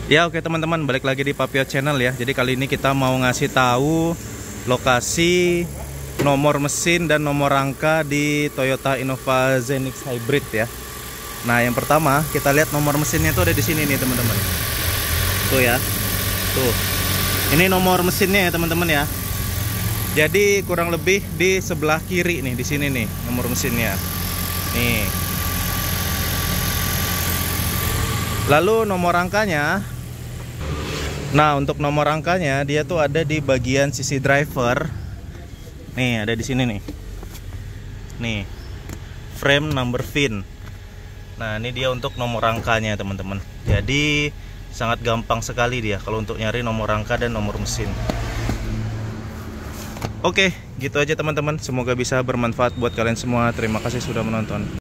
Ya oke teman-teman, balik lagi di Papio Channel ya. Jadi kali ini kita mau ngasih tahu lokasi, nomor mesin dan nomor rangka di Toyota Innova Zenix Hybrid ya. Nah yang pertama kita lihat nomor mesinnya tuh ada di sini nih teman-teman. Tuh ya, tuh. Ini nomor mesinnya ya teman-teman ya. Jadi kurang lebih di sebelah kiri nih, di sini nih nomor mesinnya. Nih. Lalu nomor rangkanya. Nah, untuk nomor rangkanya dia tuh ada di bagian sisi driver. Nih, ada di sini nih. Nih. Frame number VIN. Nah, ini dia untuk nomor rangkanya, teman-teman. Jadi, sangat gampang sekali dia kalau untuk nyari nomor rangka dan nomor mesin. Oke, gitu aja teman-teman. Semoga bisa bermanfaat buat kalian semua. Terima kasih sudah menonton.